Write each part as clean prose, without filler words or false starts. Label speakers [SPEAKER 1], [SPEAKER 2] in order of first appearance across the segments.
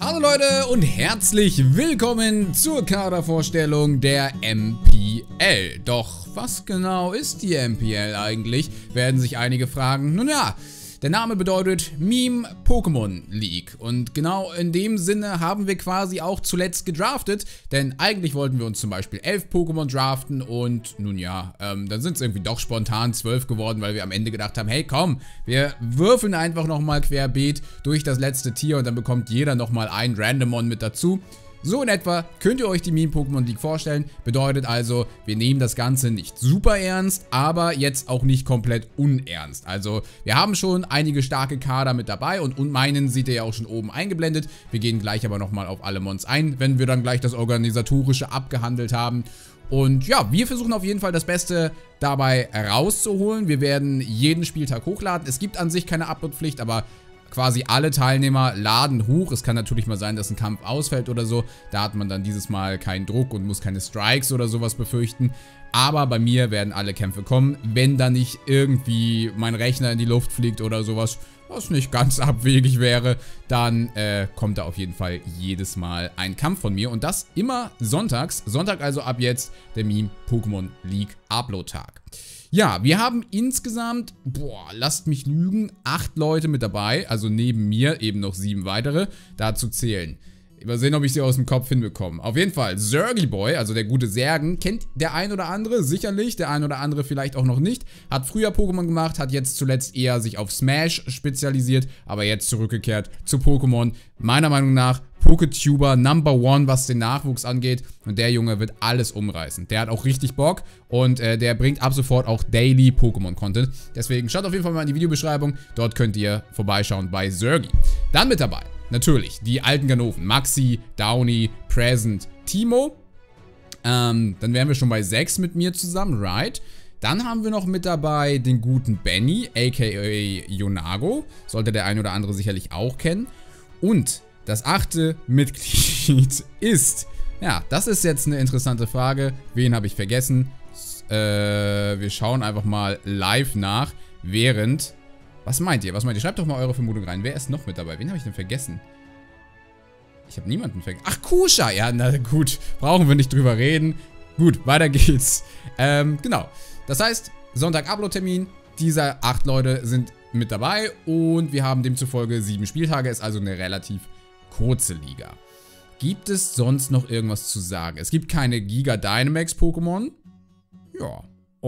[SPEAKER 1] Hallo Leute und herzlich willkommen zur Kadervorstellung der MPL. Doch was genau ist die MPL eigentlich, werden sich einige fragen. Nun ja, der Name bedeutet Meme Pokémon League und genau in dem Sinne haben wir quasi auch zuletzt gedraftet, denn eigentlich wollten wir uns zum Beispiel 11 Pokémon draften und nun ja, dann sind es irgendwie doch spontan 12 geworden, weil wir am Ende gedacht haben, hey komm, wir würfeln einfach nochmal querbeet durch das letzte Tier und dann bekommt jeder nochmal ein Randomon mit dazu. So in etwa könnt ihr euch die Meme Pokémon League vorstellen, bedeutet also, wir nehmen das Ganze nicht super ernst, aber jetzt auch nicht komplett unernst. Also wir haben schon einige starke Kader mit dabei und meinen seht ihr ja auch schon oben eingeblendet. Wir gehen gleich aber nochmal auf alle Mons ein, wenn wir dann gleich das Organisatorische abgehandelt haben. Und ja, wir versuchen auf jeden Fall das Beste dabei rauszuholen. Wir werden jeden Spieltag hochladen. Es gibt an sich keine Uploadpflicht, aber quasi alle Teilnehmer laden hoch. Es kann natürlich mal sein, dass ein Kampf ausfällt oder so. Da hat man dann dieses Mal keinen Druck und muss keine Strikes oder sowas befürchten. Aber bei mir werden alle Kämpfe kommen, wenn da nicht irgendwie mein Rechner in die Luft fliegt oder sowas, was nicht ganz abwegig wäre, dann kommt da auf jeden Fall jedes Mal ein Kampf von mir. Und das immer sonntags. Sonntag also ab jetzt der Meme Pokémon League Upload-Tag. Ja, wir haben insgesamt, lasst mich lügen, 8 Leute mit dabei, also neben mir eben noch 7 weitere, dazu zählen. Mal sehen, ob ich sie aus dem Kopf hinbekomme. Auf jeden Fall, Zergiboy, also der gute Särgen, kennt der ein oder andere sicherlich, der ein oder andere vielleicht auch noch nicht. Hat früher Pokémon gemacht, hat jetzt zuletzt eher sich auf Smash spezialisiert, aber jetzt zurückgekehrt zu Pokémon. Meiner Meinung nach PokeTuber Number One, was den Nachwuchs angeht. Und der Junge wird alles umreißen. Der hat auch richtig Bock und der bringt ab sofort auch Daily Pokémon-Content. Deswegen schaut auf jeden Fall mal in die Videobeschreibung. Dort könnt ihr vorbeischauen bei Zergi. Dann mit dabei, natürlich, die alten Ganoven. Maxi, Downy, Present, Timo. Dann wären wir schon bei 6 mit mir zusammen, right? Dann haben wir noch mit dabei den guten Benny, aka Yonago. Sollte der ein oder andere sicherlich auch kennen. Und das 8. Mitglied ist, ja, das ist jetzt eine interessante Frage. Wen habe ich vergessen? Wir schauen einfach mal live nach, während... Was meint ihr? Was meint ihr? Schreibt doch mal eure Vermutung rein. Wer ist noch mit dabei? Wen habe ich denn vergessen? Ich habe niemanden vergessen. Ach, Kusha! Ja, na gut. Brauchen wir nicht drüber reden. Gut, weiter geht's. Genau. Das heißt, Sonntag Upload-Termin. Diese 8 Leute sind mit dabei und wir haben demzufolge 7 Spieltage. Ist also eine relativ kurze Liga. Gibt es sonst noch irgendwas zu sagen? Es gibt keine Giga Dynamax Pokémon. Ja.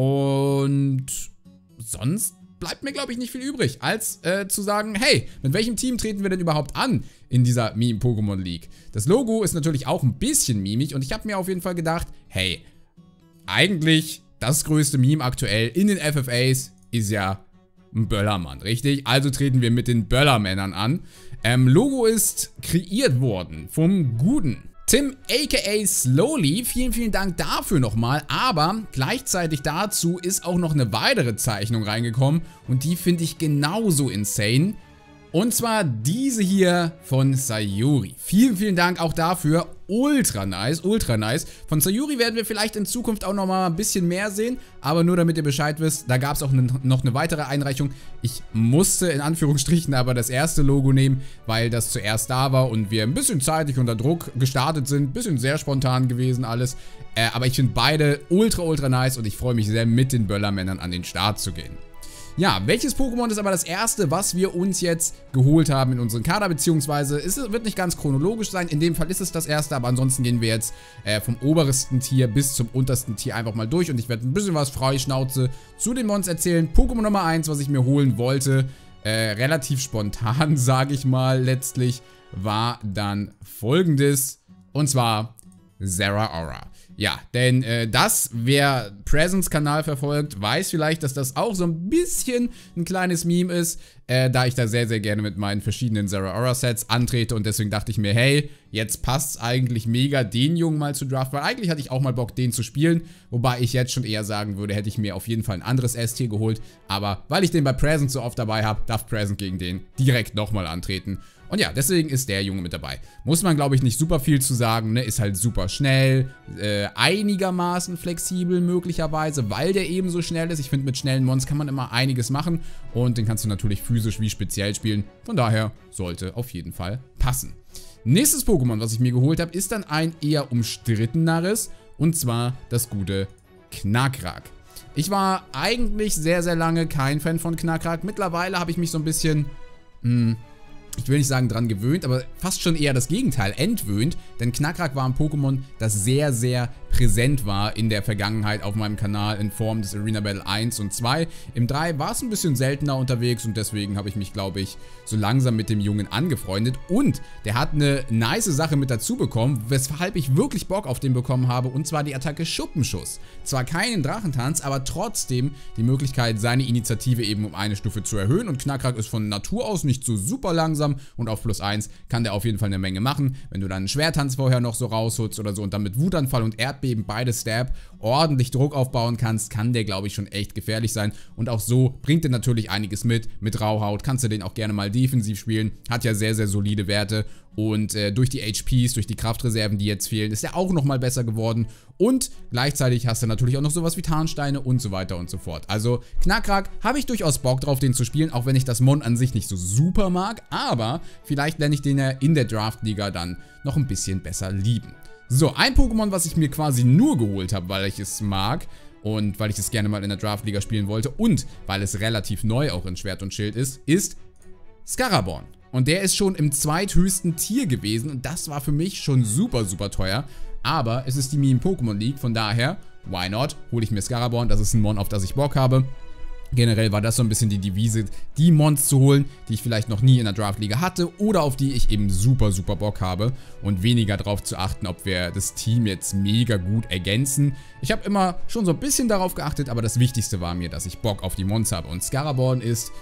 [SPEAKER 1] Und sonst bleibt mir, glaube ich, nicht viel übrig, als zu sagen, hey, mit welchem Team treten wir denn überhaupt an in dieser Meme Pokémon League? Das Logo ist natürlich auch ein bisschen mimig und ich habe mir auf jeden Fall gedacht, hey, eigentlich das größte Meme aktuell in den FFAs ist ja ein Böllermann, richtig? Also treten wir mit den Böllermännern an. Logo ist kreiert worden vom guten Tim aka Slowly. Vielen, vielen Dank dafür nochmal. Aber gleichzeitig dazu ist auch noch eine weitere Zeichnung reingekommen und die finde ich genauso insane. Und zwar diese hier von Sayuri. Vielen, vielen Dank auch dafür. Ultra nice, ultra nice. Von Sayuri werden wir vielleicht in Zukunft auch nochmal ein bisschen mehr sehen. Aber nur damit ihr Bescheid wisst, da gab es auch noch eine weitere Einreichung. Ich musste in Anführungsstrichen aber das erste Logo nehmen, weil das zuerst da war und wir ein bisschen zeitig unter Druck gestartet sind. Bisschen sehr spontan gewesen alles. Aber ich finde beide ultra, ultra nice und ich freue mich sehr, mit den Böllermännern an den Start zu gehen. Ja, welches Pokémon ist aber das erste, was wir uns jetzt geholt haben in unseren Kader, beziehungsweise es wird nicht ganz chronologisch sein, in dem Fall ist es das erste, aber ansonsten gehen wir jetzt vom obersten Tier bis zum untersten Tier einfach mal durch und ich werde ein bisschen was Freischnauze zu den Mons erzählen. Pokémon Nummer 1, was ich mir holen wollte, relativ spontan, sage ich mal, letztlich, war dann folgendes, und zwar Zeraora. Ja, denn wer Presents Kanal verfolgt, weiß vielleicht, dass das auch so ein bisschen ein kleines Meme ist, da ich da sehr, sehr gerne mit meinen verschiedenen Zeraora-Sets antrete und deswegen dachte ich mir, hey, jetzt passt es eigentlich mega, den Jungen mal zu draften, weil eigentlich hatte ich auch mal Bock, den zu spielen, wobei ich jetzt schon eher sagen würde, hätte ich mir auf jeden Fall ein anderes S-Tier geholt, aber weil ich den bei Present so oft dabei habe, darf Present gegen den direkt nochmal antreten. Und ja, deswegen ist der Junge mit dabei. Muss man, glaube ich, nicht super viel zu sagen, ne? Ist halt super schnell, einigermaßen flexibel möglicherweise, weil der eben so schnell ist. Ich finde, mit schnellen Mons kann man immer einiges machen und den kannst du natürlich physisch wie speziell spielen. Von daher sollte auf jeden Fall passen. Nächstes Pokémon, was ich mir geholt habe, ist dann ein eher umstritteneres, und zwar das gute Knackrack. Ich war eigentlich sehr, sehr lange kein Fan von Knackrack. Mittlerweile habe ich mich so ein bisschen, ich will nicht sagen dran gewöhnt, aber fast schon eher das Gegenteil, entwöhnt. Denn Knackrack war ein Pokémon, das sehr, sehr präsent war in der Vergangenheit auf meinem Kanal in Form des Arena Battle 1 und 2. Im 3 war es ein bisschen seltener unterwegs und deswegen habe ich mich, glaube ich, so langsam mit dem Jungen angefreundet. Und der hat eine nice Sache mit dazu bekommen, weshalb ich wirklich Bock auf den bekommen habe, und zwar die Attacke Schuppenschuss. Zwar keinen Drachentanz, aber trotzdem die Möglichkeit, seine Initiative eben um eine Stufe zu erhöhen. Und Knackrack ist von Natur aus nicht so super langsam und auf +1 kann der auf jeden Fall eine Menge machen. Wenn du dann einen Schwertanz vorher noch so rausholst oder so und dann mit Wutanfall und Erdbeben beide Stab ordentlich Druck aufbauen kannst, kann der, glaube ich, schon echt gefährlich sein. Und auch so bringt er natürlich einiges mit Rauhaut, kannst du den auch gerne mal defensiv spielen, hat ja sehr, sehr solide Werte. Und durch die HPs, durch die Kraftreserven, die jetzt fehlen, ist er auch nochmal besser geworden. Und gleichzeitig hast du natürlich auch noch sowas wie Tarnsteine und so weiter und so fort. Also Knackrack habe ich durchaus Bock drauf, den zu spielen, auch wenn ich das Mon an sich nicht so super mag. Aber vielleicht lerne ich den ja in der Draftliga dann noch ein bisschen besser lieben. So, ein Pokémon, was ich mir quasi nur geholt habe, weil ich es mag und weil ich es gerne mal in der Draftliga spielen wollte und weil es relativ neu auch in Schwert und Schild ist Scaraborn. Und der ist schon im zweithöchsten Tier gewesen und das war für mich schon super, super teuer. Aber es ist die Meme Pokémon League, von daher, why not, hole ich mir Scaraborn, das ist ein Mon, auf das ich Bock habe. Generell war das so ein bisschen die Devise, die Mons zu holen, die ich vielleicht noch nie in der Draftliga hatte oder auf die ich eben super, super Bock habe und weniger darauf zu achten, ob wir das Team jetzt mega gut ergänzen. Ich habe immer schon so ein bisschen darauf geachtet, aber das Wichtigste war mir, dass ich Bock auf die Mons habe und Scaraborn ist,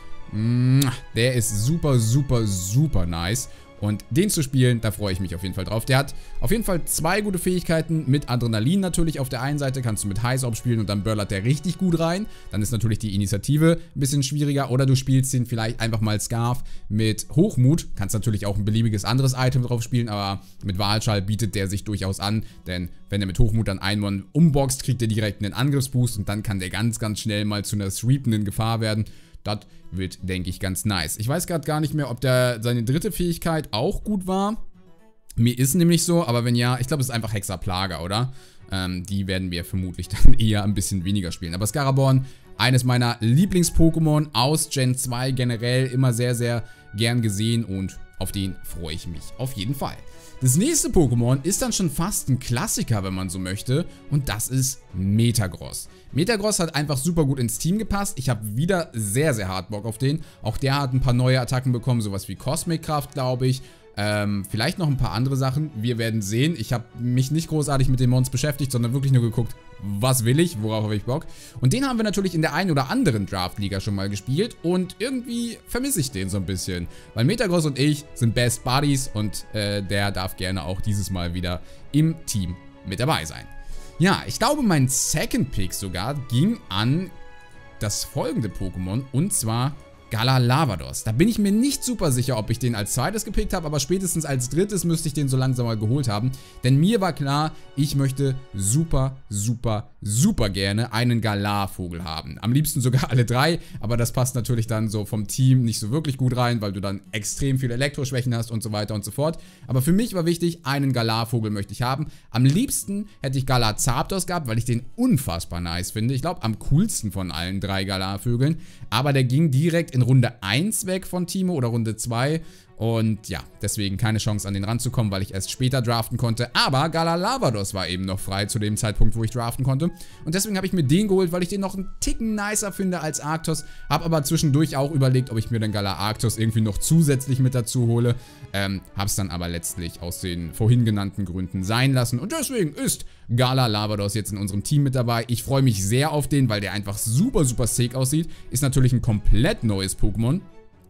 [SPEAKER 1] der ist super, super, super nice. Und den zu spielen, da freue ich mich auf jeden Fall drauf. Der hat auf jeden Fall zwei gute Fähigkeiten. Mit Adrenalin natürlich auf der einen Seite kannst du mit Heiß spielen und dann böllert der richtig gut rein. Dann ist natürlich die Initiative ein bisschen schwieriger. Oder du spielst den vielleicht einfach mal Scarf mit Hochmut. Kannst natürlich auch ein beliebiges anderes Item drauf spielen, aber mit Wahlschall bietet der sich durchaus an. Denn wenn er mit Hochmut dann einen Mon umboxt, kriegt er direkt einen Angriffsboost und dann kann der ganz, ganz schnell mal zu einer sweependen Gefahr werden. Das wird, denke ich, ganz nice. Ich weiß gerade gar nicht mehr, ob seine dritte Fähigkeit auch gut war. Mir ist nämlich so, aber wenn ja, ich glaube, es ist einfach Hexaplaga, oder? Die werden wir vermutlich dann eher ein bisschen weniger spielen. Aber Scaraborn, eines meiner Lieblings-Pokémon aus Gen 2, generell immer sehr, sehr gern gesehen und auf den freue ich mich auf jeden Fall. Das nächste Pokémon ist dann schon fast ein Klassiker, wenn man so möchte, und das ist Metagross. Metagross hat einfach super gut ins Team gepasst. Ich habe wieder sehr, sehr hart Bock auf den. Auch der hat ein paar neue Attacken bekommen, sowas wie Kosmikkraft, glaube ich. Vielleicht noch ein paar andere Sachen. Wir werden sehen. Ich habe mich nicht großartig mit den Mons beschäftigt, sondern wirklich nur geguckt, was will ich, worauf habe ich Bock. Und den haben wir natürlich in der einen oder anderen Draftliga schon mal gespielt und irgendwie vermisse ich den so ein bisschen. Weil Metagross und ich sind Best Buddies und der darf gerne auch dieses Mal wieder im Team mit dabei sein. Ja, ich glaube, mein Second Pick sogar ging an das folgende Pokémon, und zwar Galar-Lavados. Da bin ich mir nicht super sicher, ob ich den als zweites gepickt habe, aber spätestens als drittes müsste ich den so langsam mal geholt haben. Denn mir war klar, ich möchte super, super, super gerne einen Galar-Vogel haben. Am liebsten sogar alle drei, aber das passt natürlich dann so vom Team nicht so wirklich gut rein, weil du dann extrem viele Elektroschwächen hast und so weiter und so fort. Aber für mich war wichtig, einen Galar-Vogel möchte ich haben. Am liebsten hätte ich Galar-Zapdos gehabt, weil ich den unfassbar nice finde. Ich glaube, am coolsten von allen drei Galar-Vögeln. Aber der ging direkt in Runde 1 weg von Timo oder Runde 2. Und ja, deswegen keine Chance an den ranzukommen, weil ich erst später draften konnte. Aber Galar-Lavados war eben noch frei zu dem Zeitpunkt, wo ich draften konnte. Und deswegen habe ich mir den geholt, weil ich den noch einen Ticken nicer finde als Arctos. Habe aber zwischendurch auch überlegt, ob ich mir den Galar-Arctos irgendwie noch zusätzlich mit dazu hole. Habe es dann aber letztlich aus den vorhin genannten Gründen sein lassen. Und deswegen ist Galar-Lavados jetzt in unserem Team mit dabei. Ich freue mich sehr auf den, weil der einfach super, super sick aussieht. Ist natürlich ein komplett neues Pokémon.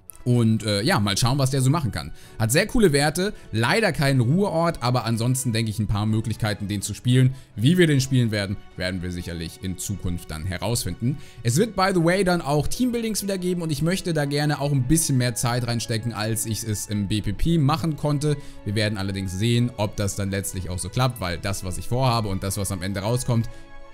[SPEAKER 1] Und ja, mal schauen, was der so machen kann. Hat sehr coole Werte, leider keinen Ruheort, aber ansonsten denke ich ein paar Möglichkeiten, den zu spielen. Wie wir den spielen werden, werden wir sicherlich in Zukunft dann herausfinden. Es wird, by the way, dann auch Teambuildings wieder geben und ich möchte da gerne auch ein bisschen mehr Zeit reinstecken, als ich es im BPP machen konnte. Wir werden allerdings sehen, ob das dann letztlich auch so klappt, weil das, was ich vorhabe und das, was am Ende rauskommt,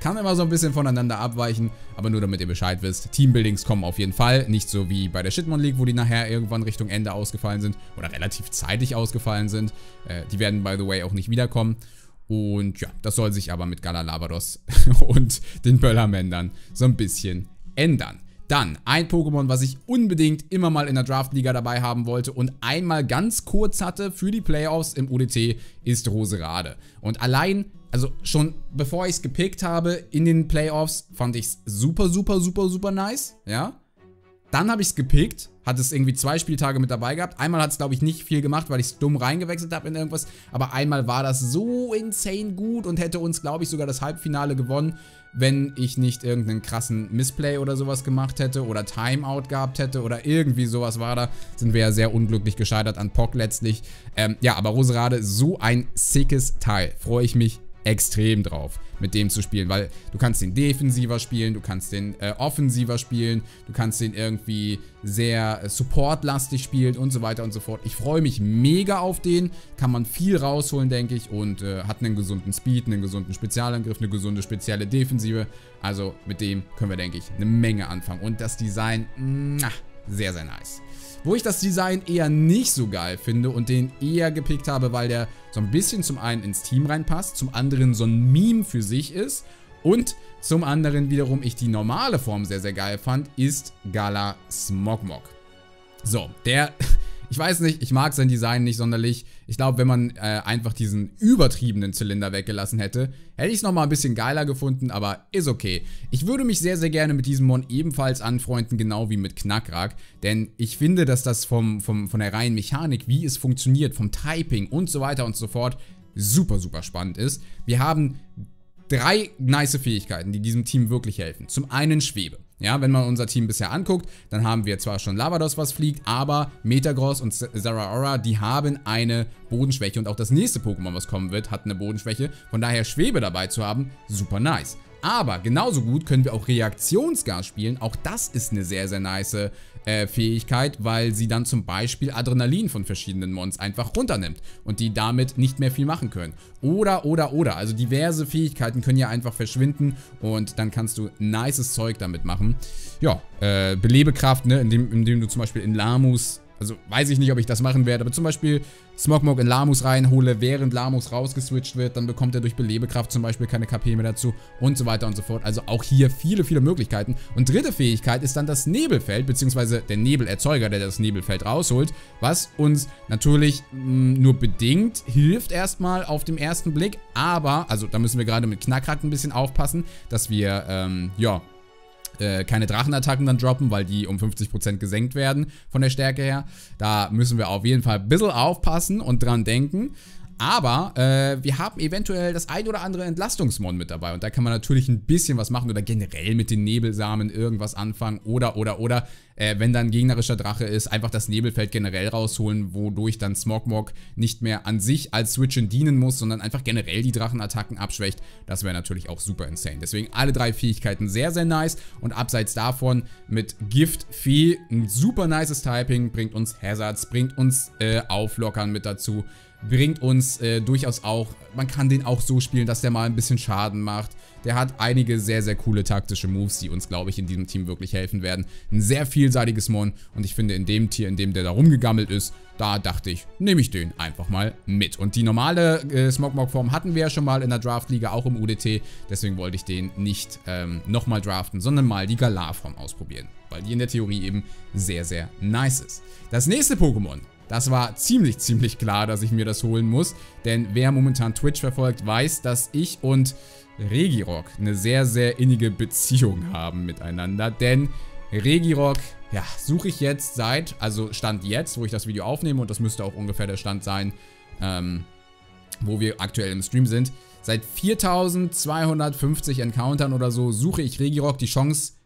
[SPEAKER 1] kann immer so ein bisschen voneinander abweichen, aber nur damit ihr Bescheid wisst. Teambuildings kommen auf jeden Fall, nicht so wie bei der Shitmon League, wo die nachher irgendwann Richtung Ende ausgefallen sind oder relativ zeitig ausgefallen sind. Die werden, by the way, auch nicht wiederkommen. Und ja, das soll sich aber mit Galar-Lavados und den Böllermännern so ein bisschen ändern. Dann ein Pokémon, was ich unbedingt immer mal in der Draft-Liga dabei haben wollte und einmal ganz kurz hatte für die Playoffs im UDT, ist Roserade. Und allein, also schon bevor ich es gepickt habe in den Playoffs, fand ich es super, super, super, super nice, ja. Dann habe ich es gepickt, hat es irgendwie 2 Spieltage mit dabei gehabt. Einmal hat es, glaube ich, nicht viel gemacht, weil ich es dumm reingewechselt habe in irgendwas. Aber einmal war das so insane gut und hätte uns, glaube ich, sogar das Halbfinale gewonnen, wenn ich nicht irgendeinen krassen Missplay oder sowas gemacht hätte oder Timeout gehabt hätte oder irgendwie sowas war da. Sind wir ja sehr unglücklich gescheitert an Pock letztlich. Ja, aber Roserade, so ein sickes Teil. Freue ich mich extrem drauf, mit dem zu spielen, weil du kannst den defensiver spielen, du kannst den offensiver spielen, du kannst den irgendwie sehr supportlastig spielen und so weiter und so fort. Ich freue mich mega auf den, kann man viel rausholen, denke ich, und hat einen gesunden Speed, einen gesunden Spezialangriff, eine gesunde spezielle Defensive. Also mit dem können wir, denke ich, eine Menge anfangen. Und das Design, sehr, sehr nice. Wo ich das Design eher nicht so geil finde und den eher gepickt habe, weil der so ein bisschen zum einen ins Team reinpasst, zum anderen so ein Meme für sich ist und zum anderen wiederum ich die normale Form sehr, sehr geil fand, ist Galar Smogmog. So, ich weiß nicht, ich mag sein Design nicht sonderlich. Ich glaube, wenn man einfach diesen übertriebenen Zylinder weggelassen hätte, hätte ich es nochmal ein bisschen geiler gefunden, aber ist okay. Ich würde mich sehr, sehr gerne mit diesem Mon ebenfalls anfreunden, genau wie mit Knackrack, denn ich finde, dass das von der reinen Mechanik, wie es funktioniert, vom Typing und so weiter und so fort, super, super spannend ist. Wir haben 3 nice Fähigkeiten, die diesem Team wirklich helfen. Zum einen Schwebe. Ja, wenn man unser Team bisher anguckt, dann haben wir zwar schon Lavados, was fliegt, aber Metagross und Zeraora, die haben eine Bodenschwäche und auch das nächste Pokémon, was kommen wird, hat eine Bodenschwäche. Von daher Schwebe dabei zu haben, super nice. Aber genauso gut können wir auch Reaktionsgas spielen. Auch das ist eine sehr, sehr nice Fähigkeit, weil sie dann zum Beispiel Adrenalin von verschiedenen Mons einfach runternimmt und die damit nicht mehr viel machen können. Oder. Also diverse Fähigkeiten können ja einfach verschwinden und dann kannst du nices Zeug damit machen. Ja, Belebekraft, ne, indem du zum Beispiel in Lamus, also weiß ich nicht, ob ich das machen werde, aber zum Beispiel Smogmog in Lamus reinhole, während Lamus rausgeswitcht wird, dann bekommt er durch Belebekraft zum Beispiel keine KP mehr dazu und so weiter und so fort. Also auch hier viele, viele Möglichkeiten. Und dritte Fähigkeit ist dann das Nebelfeld, beziehungsweise der Nebelerzeuger, der das Nebelfeld rausholt, was uns natürlich nur bedingt hilft erstmal auf dem ersten Blick, aber, also da müssen wir gerade mit Knackrack ein bisschen aufpassen, dass wir, keine Drachenattacken dann droppen, weil die um 50% gesenkt werden von der Stärke her. Da müssen wir auf jeden Fall ein bisschen aufpassen und dran denken. Aber wir haben eventuell das ein oder andere Entlastungsmon mit dabei und da kann man natürlich ein bisschen was machen oder generell mit den Nebelsamen irgendwas anfangen oder wenn dann gegnerischer Drache ist, einfach das Nebelfeld generell rausholen, wodurch dann Smogmog nicht mehr an sich als Switchen dienen muss, sondern einfach generell die Drachenattacken abschwächt. Das wäre natürlich auch super insane. Deswegen alle 3 Fähigkeiten sehr, sehr nice und abseits davon mit Gift, Fee, ein super nices Typing, bringt uns Hazards, bringt uns Auflockern mit dazu. Bringt uns durchaus auch, man kann den auch so spielen, dass der mal ein bisschen Schaden macht. Der hat einige sehr, sehr coole taktische Moves, die uns, glaube ich, in diesem Team wirklich helfen werden. Ein sehr vielseitiges Mon und ich finde, in dem Tier, in dem der da rumgegammelt ist, da dachte ich, nehme ich den einfach mal mit. Und die normale Smogmog-Form hatten wir ja schon mal in der Draft-Liga, auch im UDT. Deswegen wollte ich den nicht nochmal draften, sondern mal die Galar-Form ausprobieren, weil die in der Theorie eben sehr, sehr nice ist. Das nächste Pokémon. Das war ziemlich klar, dass ich mir das holen muss, denn wer momentan Twitch verfolgt, weiß, dass ich und Regirock eine sehr, sehr innige Beziehung haben miteinander, denn Regirock, ja, suche ich jetzt also Stand jetzt, wo ich das Video aufnehme und das müsste auch ungefähr der Stand sein, wo wir aktuell im Stream sind, seit 4250 Encountern oder so suche ich Regirock. Die Chance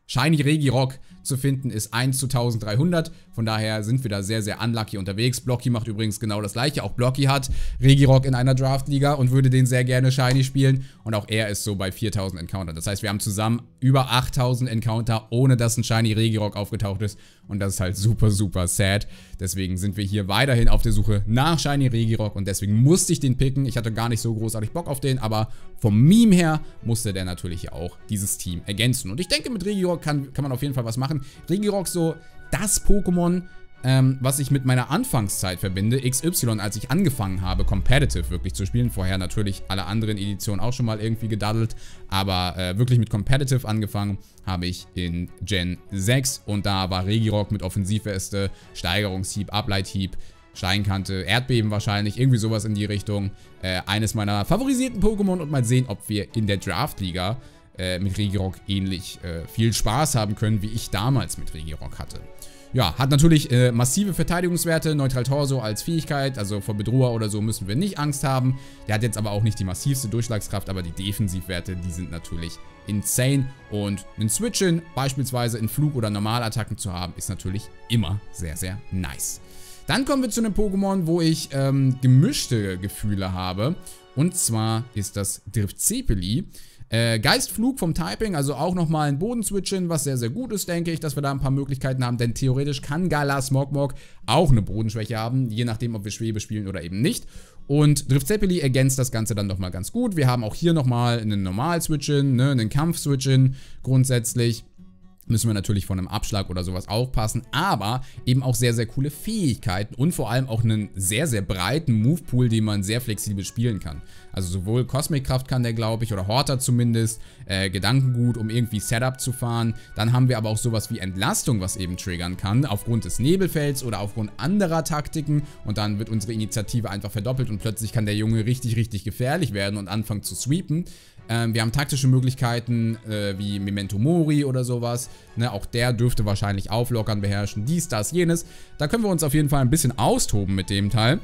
[SPEAKER 1] Shiny Regirock zu finden ist 1 zu 1300. Von daher sind wir da sehr, sehr unlucky unterwegs. Blocky macht übrigens genau das gleiche. Auch Blocky hat Regirock in einer Draftliga und würde den sehr gerne Shiny spielen. Und auch er ist so bei 4000 Encounter. Das heißt, wir haben zusammen über 8000 Encounter, ohne dass ein Shiny Regirock aufgetaucht ist. Und das ist halt super, super sad. Deswegen sind wir hier weiterhin auf der Suche nach Shiny Regirock. Und deswegen musste ich den picken. Ich hatte gar nicht so großartig Bock auf den, aber vom Meme her musste der natürlich auch dieses Team ergänzen. Und ich denke, mit Regirock kann man auf jeden Fall was machen. Regirock so das Pokémon, was ich mit meiner Anfangszeit verbinde, XY, als ich angefangen habe, Competitive wirklich zu spielen. Vorher natürlich alle anderen Editionen auch schon mal irgendwie gedaddelt, aber wirklich mit Competitive angefangen habe ich in Gen 6 und da war Regirock mit Offensivweste, Steigerungshieb, Ableithieb, Steinkante, Erdbeben wahrscheinlich, irgendwie sowas in die Richtung. Eines meiner favorisierten Pokémon und mal sehen, ob wir in der Draftliga mit Regirock ähnlich viel Spaß haben können, wie ich damals mit Regirock hatte. Ja, hat natürlich massive Verteidigungswerte, Neutral Torso als Fähigkeit, also vor Bedroher oder so müssen wir nicht Angst haben. Der hat jetzt aber auch nicht die massivste Durchschlagskraft, aber die Defensivwerte, die sind natürlich insane. Und einen Switch-In, beispielsweise in Flug- oder Normalattacken zu haben, ist natürlich immer sehr, sehr nice. Dann kommen wir zu einem Pokémon, wo ich gemischte Gefühle habe. Und zwar ist das Driftzepeli. Geistflug vom Typing, also auch nochmal ein Bodenswitchen, was sehr, sehr gut ist, denke ich, dass wir da ein paar Möglichkeiten haben, denn theoretisch kann Galar Smogmog auch eine Bodenschwäche haben, je nachdem, ob wir Schwebe spielen oder eben nicht. Und Driftzepeli ergänzt das Ganze dann nochmal ganz gut. Wir haben auch hier nochmal einen Normal-Switchen, ne, einen Kampf-Switchen grundsätzlich. Müssen wir natürlich von einem Abschlag oder sowas aufpassen, aber eben auch sehr, sehr coole Fähigkeiten und vor allem auch einen sehr, sehr breiten Movepool, den man sehr flexibel spielen kann. Also sowohl Kosmikkraft kann der, glaube ich, oder Horter zumindest, Gedankengut, um irgendwie Setup zu fahren. Dann haben wir aber auch sowas wie Entlastung, was eben triggern kann, aufgrund des Nebelfelds oder aufgrund anderer Taktiken. Und dann wird unsere Initiative einfach verdoppelt und plötzlich kann der Junge richtig, richtig gefährlich werden und anfangen zu sweepen. Wir haben taktische Möglichkeiten wie Memento Mori oder sowas. Ne, auch der dürfte wahrscheinlich auflockern, beherrschen, dies, das, jenes. Da können wir uns auf jeden Fall ein bisschen austoben mit dem Teil.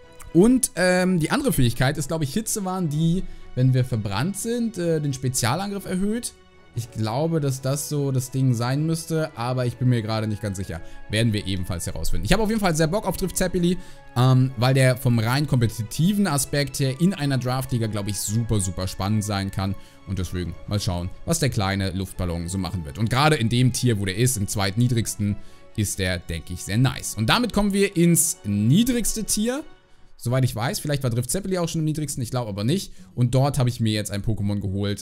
[SPEAKER 1] Und die andere Fähigkeit ist, glaube ich, Hitzewahn, die, wenn wir verbrannt sind, den Spezialangriff erhöht. Ich glaube, dass das so das Ding sein müsste, aber ich bin mir gerade nicht ganz sicher. Werden wir ebenfalls herausfinden. Ich habe auf jeden Fall sehr Bock auf Driftzepeli, weil der vom rein kompetitiven Aspekt her in einer Draftliga, glaube ich, super, super spannend sein kann. Und deswegen mal schauen, was der kleine Luftballon so machen wird. Und gerade in dem Tier, wo der ist, im zweitniedrigsten, ist der, denke ich, sehr nice. Und damit kommen wir ins niedrigste Tier. Soweit ich weiß, vielleicht war Driftzepeli auch schon am niedrigsten, ich glaube aber nicht. Und dort habe ich mir jetzt ein Pokémon geholt,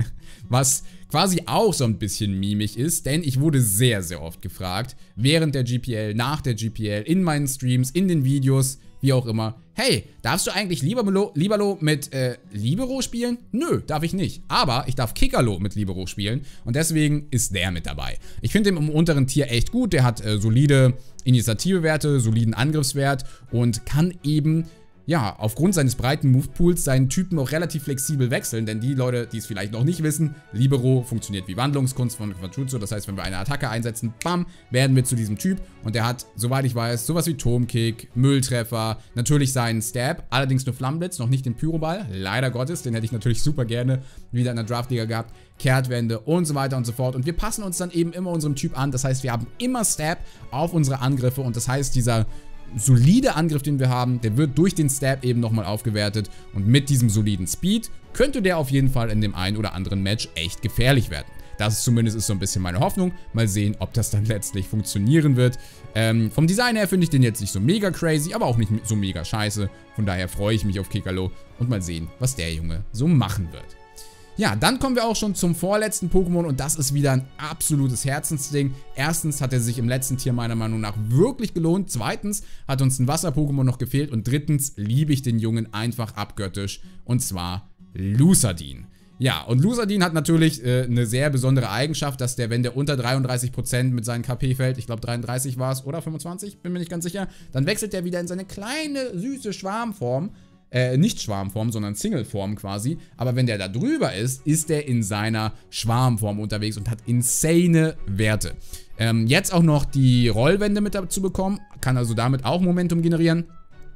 [SPEAKER 1] was quasi auch so ein bisschen mimig ist, denn ich wurde sehr, sehr oft gefragt, während der GPL, nach der GPL, in meinen Streams, in den Videos, wie auch immer, hey, darfst du eigentlich Libero mit Libero spielen? Nö, darf ich nicht. Aber ich darf Kickerlo mit Libero spielen und deswegen ist der mit dabei. Ich finde ihn im unteren Tier echt gut, der hat solide Initiativewerte, soliden Angriffswert und kann eben, ja, aufgrund seines breiten Movepools seinen Typen auch relativ flexibel wechseln, denn die Leute, die es vielleicht noch nicht wissen, Libero funktioniert wie Wandlungskunst von Quajutsu, das heißt, wenn wir eine Attacke einsetzen, bam, werden wir zu diesem Typ und der hat, soweit ich weiß, sowas wie Turmkick, Mülltreffer, natürlich seinen Stab, allerdings nur Flammenblitz, noch nicht den Pyroball, leider Gottes, den hätte ich natürlich super gerne wieder in der Draftliga gehabt, Kehrtwende und so weiter und so fort und wir passen uns dann eben immer unserem Typ an, das heißt, wir haben immer Stab auf unsere Angriffe und das heißt, dieser solide Angriff, den wir haben, der wird durch den Stab eben nochmal aufgewertet und mit diesem soliden Speed könnte der auf jeden Fall in dem einen oder anderen Match echt gefährlich werden. Das ist zumindest so ein bisschen meine Hoffnung. Mal sehen, ob das dann letztlich funktionieren wird. Vom Design her finde ich den jetzt nicht so mega crazy, aber auch nicht so mega scheiße. Von daher freue ich mich auf Kickerlo und mal sehen, was der Junge so machen wird. Ja, dann kommen wir auch schon zum vorletzten Pokémon und das ist wieder ein absolutes Herzensding. Erstens hat er sich im letzten Tier meiner Meinung nach wirklich gelohnt. Zweitens hat uns ein Wasser-Pokémon noch gefehlt und drittens liebe ich den Jungen einfach abgöttisch und zwar Lusadin. Ja, und Lusadin hat natürlich eine sehr besondere Eigenschaft, dass der, wenn der unter 33% mit seinem KP fällt, ich glaube 33 war es oder 25, bin mir nicht ganz sicher, dann wechselt er wieder in seine kleine, süße Schwarmform. Nicht Schwarmform, sondern Singleform quasi. Aber wenn der da drüber ist, ist der in seiner Schwarmform unterwegs und hat insane Werte. Jetzt auch noch die Rollwände mit dazu bekommen, kann also damit auch Momentum generieren.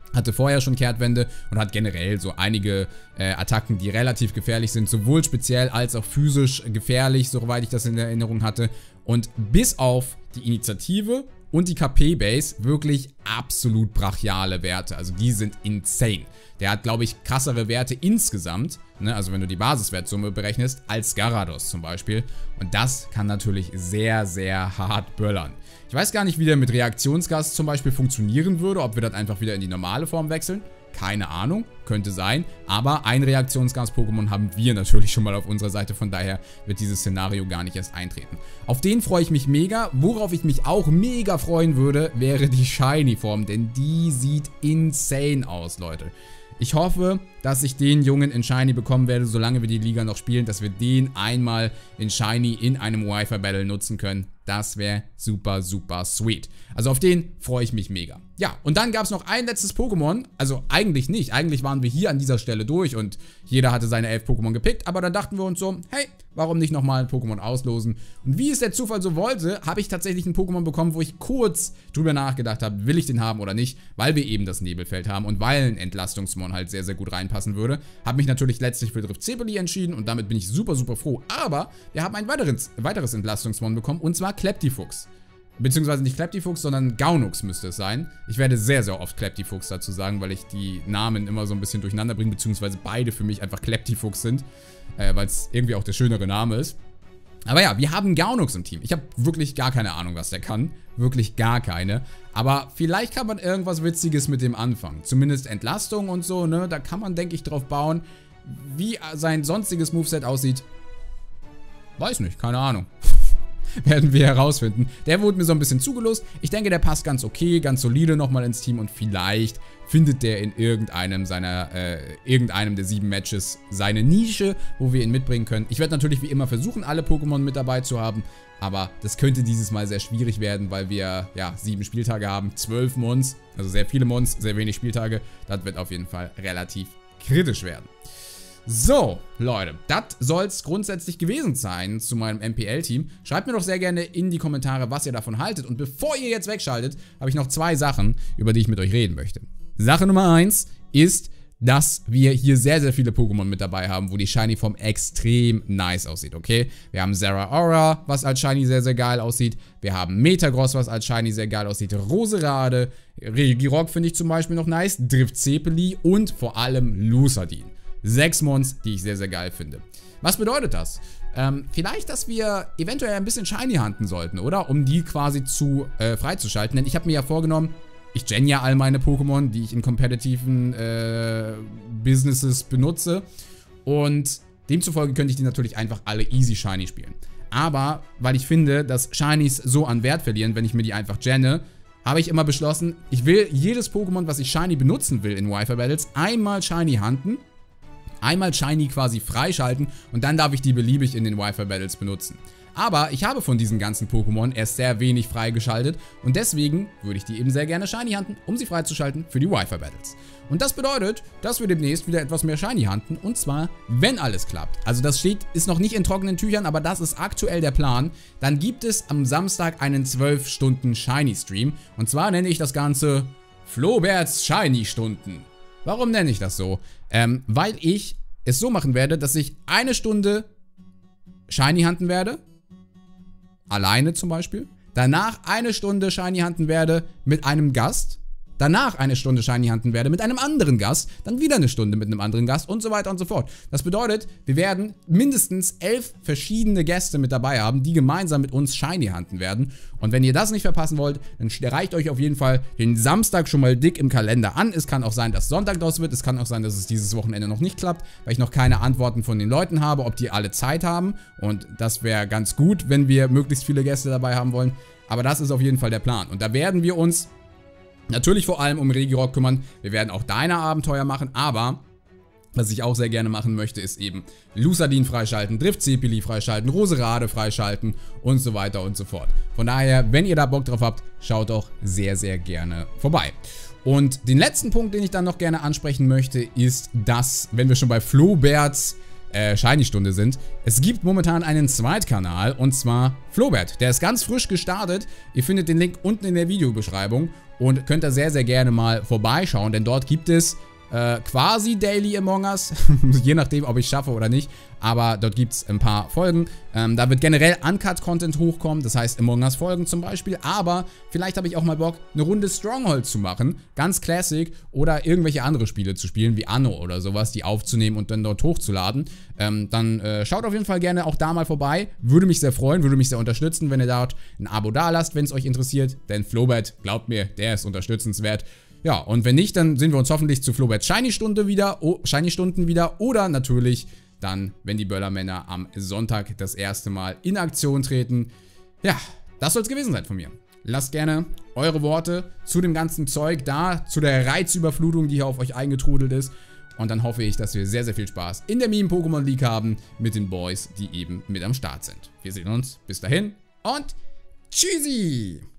[SPEAKER 1] Hatte vorher schon Kehrtwende und hat generell so einige Attacken, die relativ gefährlich sind, sowohl speziell als auch physisch gefährlich, soweit ich das in Erinnerung hatte. Und bis auf die Initiative und die KP-Base wirklich absolut brachiale Werte. Also die sind insane. Der hat, glaube ich, krassere Werte insgesamt, ne? Also wenn du die Basiswertsumme berechnest, als Garados zum Beispiel. Und das kann natürlich sehr, sehr hart böllern. Ich weiß gar nicht, wie der mit Reaktionsgas zum Beispiel funktionieren würde, ob wir das einfach wieder in die normale Form wechseln. Keine Ahnung, könnte sein. Aber ein Reaktionsgas-Pokémon haben wir natürlich schon mal auf unserer Seite. Von daher wird dieses Szenario gar nicht erst eintreten. Auf den freue ich mich mega. Worauf ich mich auch mega freuen würde, wäre die Shiny-Form. Denn die sieht insane aus, Leute. Ich hoffe, dass ich den Jungen in Shiny bekommen werde, solange wir die Liga noch spielen, dass wir den einmal in Shiny in einem Wi-Fi-Battle nutzen können. Das wäre super, super sweet. Also auf den freue ich mich mega. Ja, und dann gab es noch ein letztes Pokémon. Also eigentlich nicht. Eigentlich waren wir hier an dieser Stelle durch und jeder hatte seine 11 Pokémon gepickt. Aber dann dachten wir uns so, hey, warum nicht nochmal ein Pokémon auslosen? Und wie es der Zufall so wollte, habe ich tatsächlich ein Pokémon bekommen, wo ich kurz drüber nachgedacht habe, will ich den haben oder nicht, weil wir eben das Nebelfeld haben und weil ein Entlastungsmon halt sehr, sehr gut reinpassen würde. Habe mich natürlich letztlich für Driftzepeli entschieden und damit bin ich super, super froh. Aber wir haben ein weiteres Entlastungsmon bekommen und zwar Kleptifuchs. Beziehungsweise nicht Kleptifuchs, sondern Gaunux müsste es sein. Ich werde sehr, sehr oft Kleptifuchs dazu sagen, weil ich die Namen immer so ein bisschen durcheinander bringe, beziehungsweise beide für mich einfach Kleptifuchs sind, weil es irgendwie auch der schönere Name ist. Aber ja, wir haben Gaunux im Team. Ich habe wirklich gar keine Ahnung, was der kann. Wirklich gar keine. Aber vielleicht kann man irgendwas Witziges mit dem anfangen. Zumindest Entlastung und so, ne? Da kann man, denke ich, drauf bauen. Wie sein sonstiges Moveset aussieht, weiß nicht, keine Ahnung. Werden wir herausfinden. Der wurde mir so ein bisschen zugelost. Ich denke, der passt ganz okay, ganz solide nochmal ins Team und vielleicht findet der in irgendeinem der 7 Matches seine Nische, wo wir ihn mitbringen können. Ich werde natürlich wie immer versuchen, alle Pokémon mit dabei zu haben, aber das könnte dieses Mal sehr schwierig werden, weil wir, ja, 7 Spieltage haben, 12 Mons, also sehr viele Mons, sehr wenig Spieltage. Das wird auf jeden Fall relativ kritisch werden. So, Leute, das soll es grundsätzlich gewesen sein zu meinem MPL-Team. Schreibt mir doch sehr gerne in die Kommentare, was ihr davon haltet. Und bevor ihr jetzt wegschaltet, habe ich noch 2 Sachen, über die ich mit euch reden möchte. Sache Nummer 1 ist, dass wir hier sehr, sehr viele Pokémon mit dabei haben, wo die Shiny-Form extrem nice aussieht, okay? Wir haben Zeraora, was als Shiny sehr, sehr geil aussieht. Wir haben Metagross, was als Shiny sehr geil aussieht. Roserade, Regirock finde ich zum Beispiel noch nice. Driftzepeli und vor allem Lusadin. 6 Mons, die ich sehr, sehr geil finde. Was bedeutet das? Vielleicht, dass wir eventuell ein bisschen Shiny hunten sollten, oder? Um die quasi freizuschalten. Denn ich habe mir ja vorgenommen, ich gen ja all meine Pokémon, die ich in kompetitiven Businesses benutze. Und demzufolge könnte ich die natürlich einfach alle easy Shiny spielen. Aber, weil ich finde, dass Shinies so an Wert verlieren, wenn ich mir die einfach genne, habe ich immer beschlossen, ich will jedes Pokémon, was ich Shiny benutzen will in Wi-Fi Battles, einmal Shiny hunten. Einmal Shiny quasi freischalten und dann darf ich die beliebig in den Wi-Fi Battles benutzen. Aber ich habe von diesen ganzen Pokémon erst sehr wenig freigeschaltet und deswegen würde ich die eben sehr gerne Shiny hunten, um sie freizuschalten für die Wi-Fi Battles. Und das bedeutet, dass wir demnächst wieder etwas mehr Shiny hunten und zwar, wenn alles klappt. Also das ist noch nicht in trockenen Tüchern, aber das ist aktuell der Plan. Dann gibt es am Samstag einen 12-Stunden Shiny Stream und zwar nenne ich das Ganze Floberts Shiny Stunden. Warum nenne ich das so? Weil ich es so machen werde, dass ich 1 Stunde Shiny hunten werde. Alleine zum Beispiel. Danach 1 Stunde Shiny hunten werde mit einem Gast. Danach 1 Stunde Shiny hunten werde mit einem anderen Gast. Dann wieder 1 Stunde mit einem anderen Gast und so weiter und so fort. Das bedeutet, wir werden mindestens 11 verschiedene Gäste mit dabei haben, die gemeinsam mit uns Shiny hunten werden. Und wenn ihr das nicht verpassen wollt, dann reicht euch auf jeden Fall den Samstag schon mal dick im Kalender an. Es kann auch sein, dass Sonntag draus wird. Es kann auch sein, dass es dieses Wochenende noch nicht klappt, weil ich noch keine Antworten von den Leuten habe, ob die alle Zeit haben. Und das wäre ganz gut, wenn wir möglichst viele Gäste dabei haben wollen. Aber das ist auf jeden Fall der Plan. Und da werden wir uns natürlich vor allem um Regirock kümmern. Wir werden auch deine Abenteuer machen, aber was ich auch sehr gerne machen möchte, ist eben Lusadin freischalten, Driftzepeli freischalten, Roserade freischalten und so weiter und so fort. Von daher, wenn ihr da Bock drauf habt, schaut doch sehr, sehr gerne vorbei. Und den letzten Punkt, den ich dann noch gerne ansprechen möchte, ist, dass, wenn wir schon bei Floberts Shiny-Stunde sind. Es gibt momentan einen Zweitkanal und zwar Flobert. Der ist ganz frisch gestartet. Ihr findet den Link unten in der Videobeschreibung. und könnt da sehr, sehr gerne mal vorbeischauen, denn dort gibt es quasi Daily Among Us, je nachdem, ob ich es schaffe oder nicht, aber dort gibt es ein paar Folgen. Da wird generell Uncut-Content hochkommen, das heißt Among Us Folgen zum Beispiel, aber vielleicht habe ich auch mal Bock, eine Runde Stronghold zu machen, ganz classic, oder irgendwelche andere Spiele zu spielen, wie Anno oder sowas, die aufzunehmen und dann dort hochzuladen. Dann schaut auf jeden Fall gerne auch da mal vorbei, würde mich sehr freuen, würde mich sehr unterstützen, wenn ihr dort ein Abo da lasst, wenn es euch interessiert, denn Flobert, glaubt mir, der ist unterstützenswert. Ja, und wenn nicht, dann sehen wir uns hoffentlich zu Floberts Shiny-Stunden wieder oder natürlich dann, wenn die Böllermänner am Sonntag das erste Mal in Aktion treten. Ja, das soll es gewesen sein von mir. Lasst gerne eure Worte zu dem ganzen Zeug da, zu der Reizüberflutung, die hier auf euch eingetrudelt ist. Und dann hoffe ich, dass wir sehr, sehr viel Spaß in der Meme-Pokémon League haben mit den Boys, die eben mit am Start sind. Wir sehen uns. Bis dahin und tschüssi!